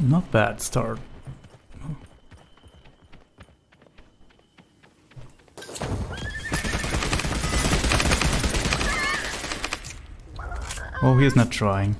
Not bad start. Oh, he's not trying.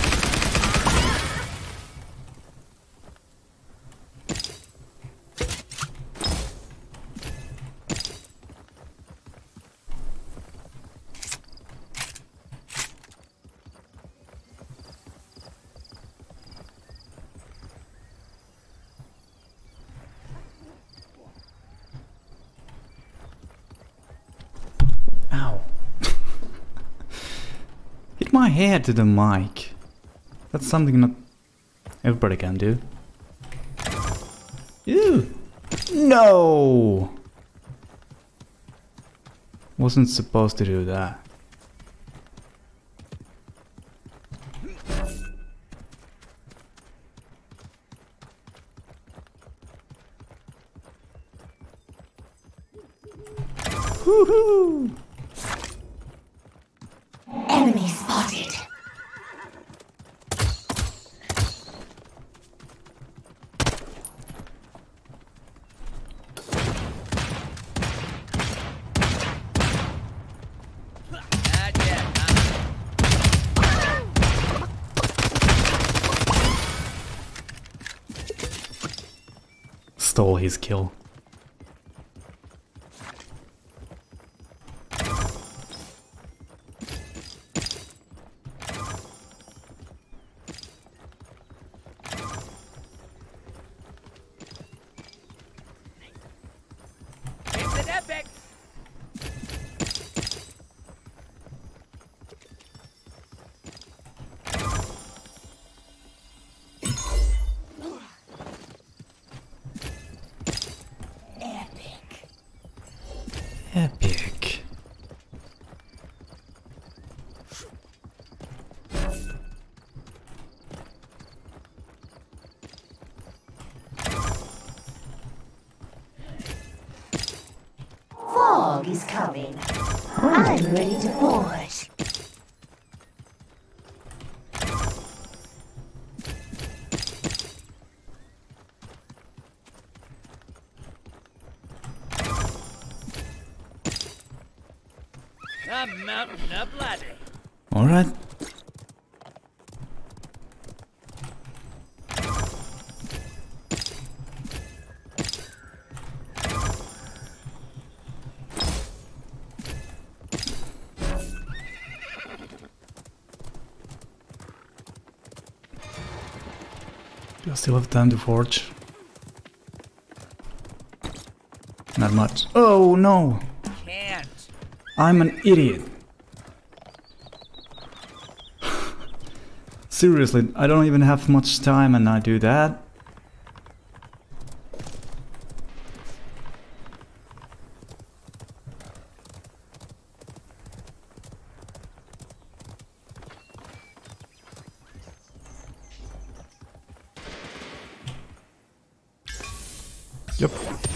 Ow. Hit my head to the mic. That's something not everybody can do. Ew. No! Wasn't supposed to do that. Woohoo! Enemy spotted. Stole his kill. Epic. Fog is coming. I'm ready to forge. I'm mounting up ladder. All right. Do I still have time to forge? Not much. Oh no! Can't. I'm an idiot. Seriously, I don't even have much time and I do that. Yep.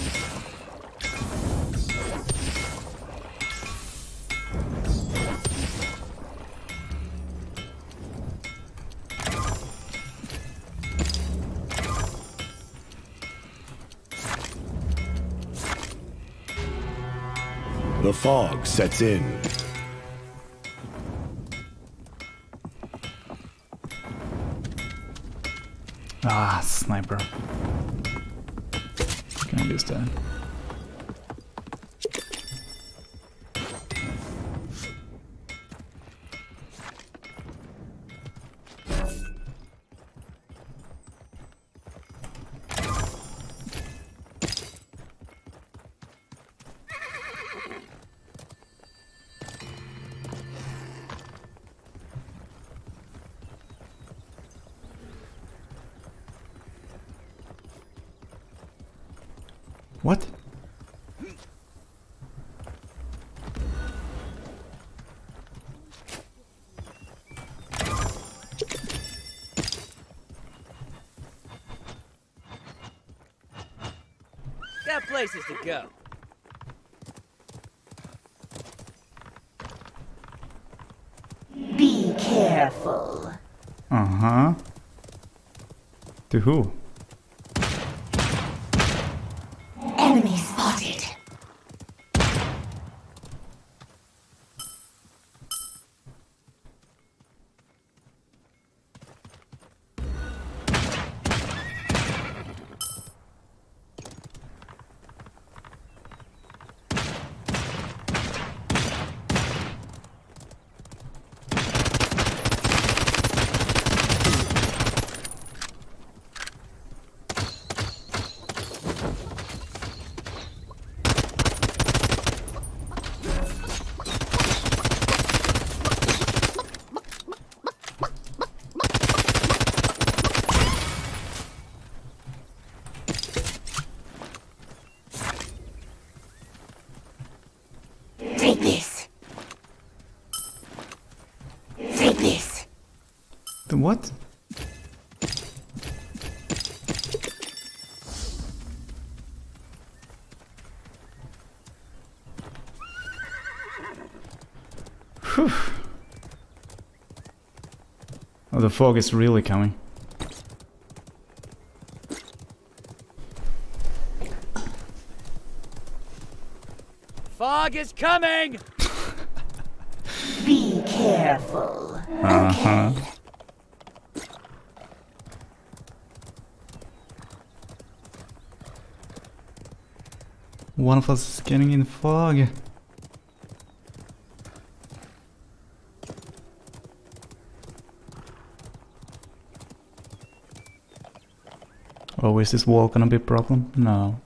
The fog sets in. Ah, sniper. Can I use that? What? Got places to go. Be careful. Uh-huh. To who? Enemy spotted. Take this. Take this. The what? Whew. Oh, the fog is really coming. Fog is coming! Be careful. Uh-huh. One of us is getting in fog. Oh, is this wall gonna be a problem? No.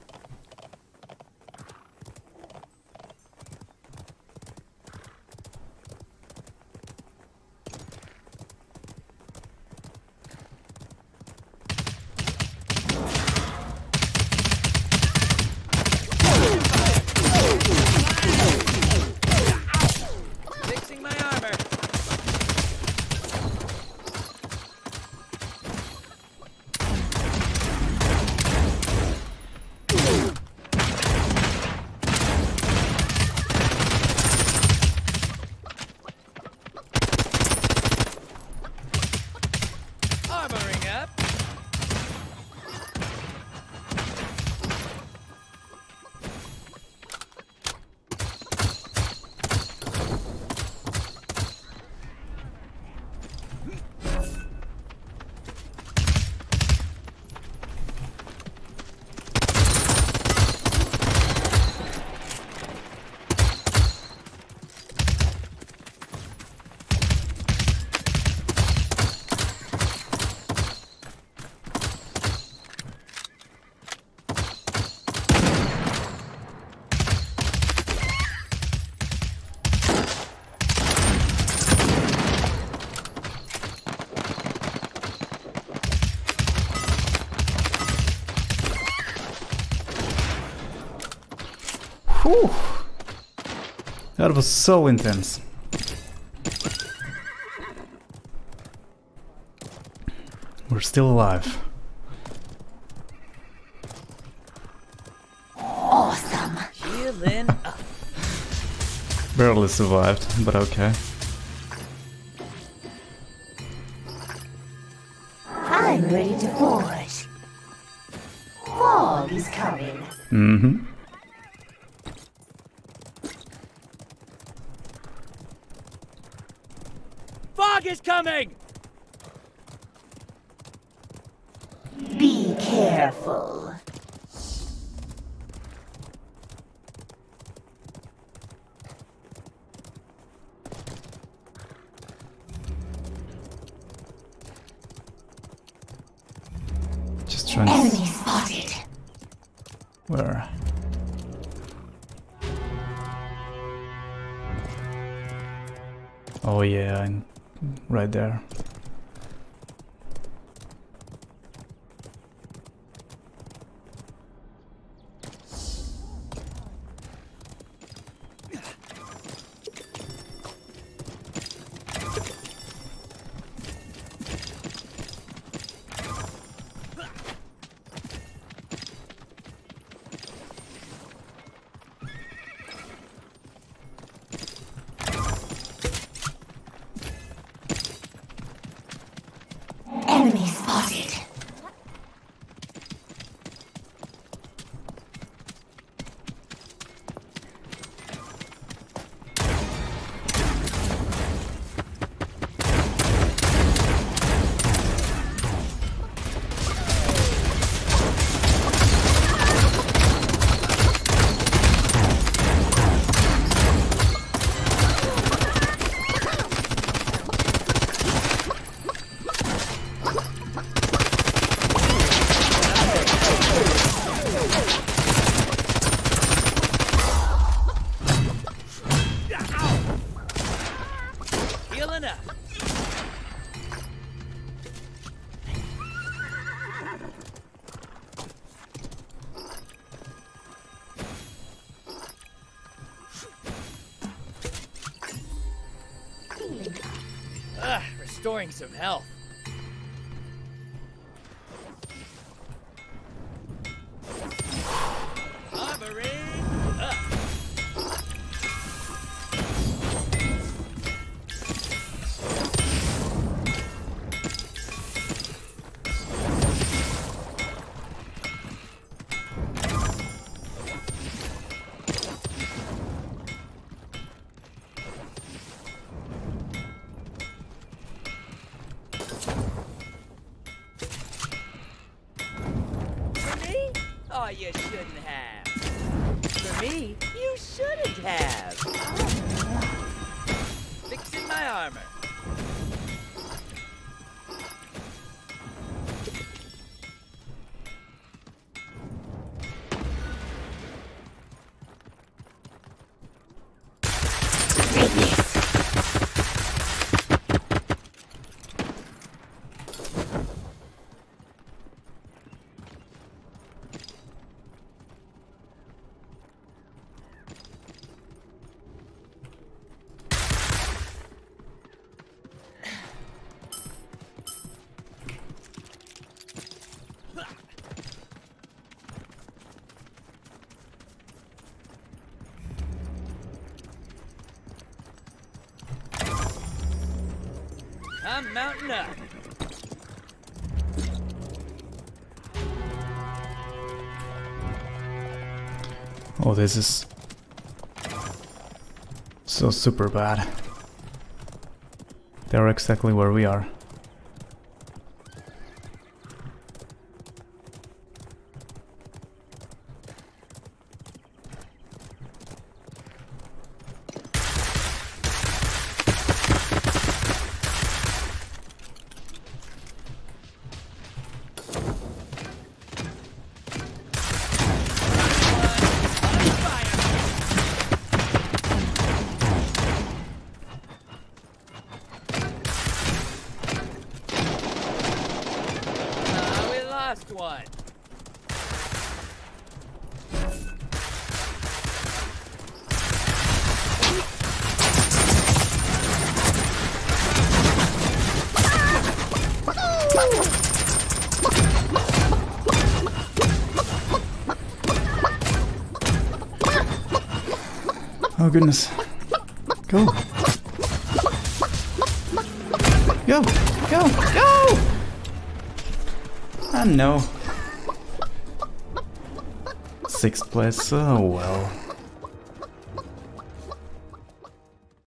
Fixing my armor. Armoring up. Whew. That was so intense. We're still alive. Awesome. Healing up. Barely survived, but okay. I'm ready to forge. Fog is coming. Mm-hmm. Fog is coming! Be careful. Just trying to... Enemy spotted. Where? Oh yeah, I'm right there. Enemy spotted. Restoring some health. Armoring up. Oh, you shouldn't have. For me, you shouldn't have. Fixing my armor. I'm mounting up. Oh, this is so super bad. They're exactly where we are. One. Oh goodness. Go. Go. Go. Go. Ah no. 6th place. Oh well.